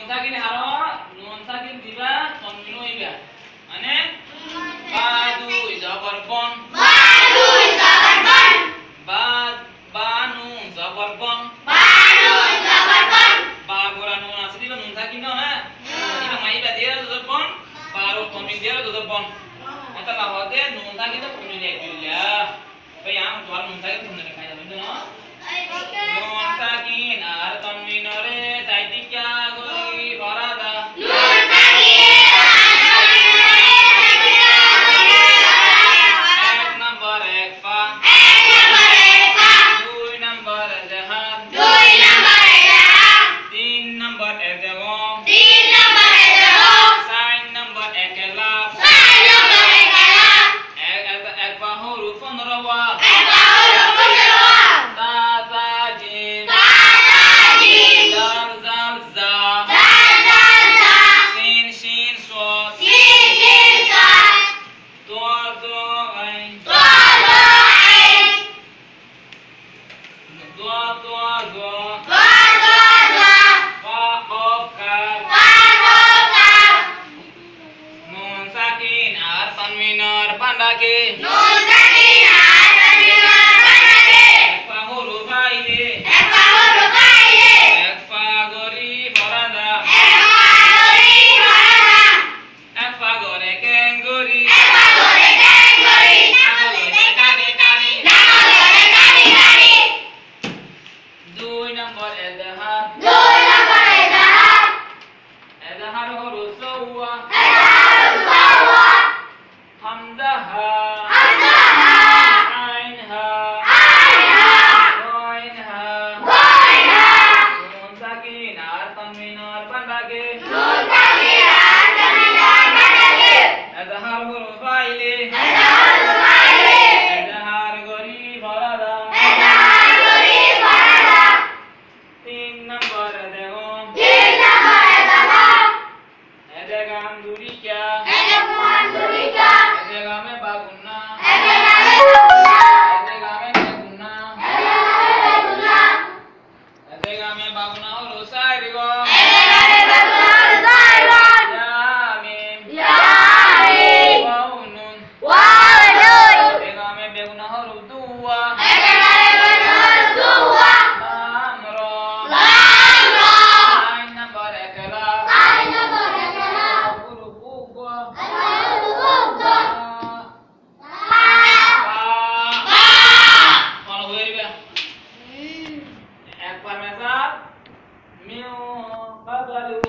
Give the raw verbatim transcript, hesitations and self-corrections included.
sakin haro nun sakin diba tonmino iba মানে badu jabar bon badu jabar bon bad banu jabar bon banu jabar bon ba gora nun আছে দিবা nun sakin না না এটা মাইবা দিয়া jabar bon baro tonmin dia jabar bon এটা না হতে nun sakin তো tonmin একবিল্লা তো ইয়াম তোর nun sakin তুমি লেখাই যাবে না nun sakin আর tonminore সাইতিকা গরি বরাদা nun sakin Tanwinor pandake nun sakin ar tanwinor pandake ekfa huruf aile ekfa huruf aile ekfa gori farada ekfa gori farada ekfa gore kengori ekfa gore kengori nagore kare kare nagore kare kare দুই নম্বর এজাহার দুই নম্বর এজাহার এজাহার হরফ সওয়া এজাহার সওয়া Hamzah Hamzah Ain ha Ain ha Ghain ha Ghain ha Nun sakin ar tanwin ar pandake nun sakin ar tanwinor pandake Ezhar huruf aile ezhar huruf aile Ezhar gori farada ezhar gori farada তিন নম্বর এজাগম তিন নম্বর এজাগম এজাগম দুরিকা এজাগম দুরিকা এজাগমে বাগুন্না এজাগমে বাগুন্না এজাগমে বেগুন্না এজাগমে বেগুন্না এজাগমে বাগুন্না হলো সাইরিগো এজাগমে বাগুন্না হলো সাইরিগো ইয়ামিন ইয়ামিন ওয়াউনুন ওয়াউনুন এজাগমে বেগুন্না হলো দুয়া এজাগমে বেগুন্না হলো দুয়া লাম রা লাম রা আইন নম্বর একলা আইন নম্বর একলা হরুফ উগা হরুফ উগা বা বা কোন হইবে একবার মেসাব মিউ বাদালু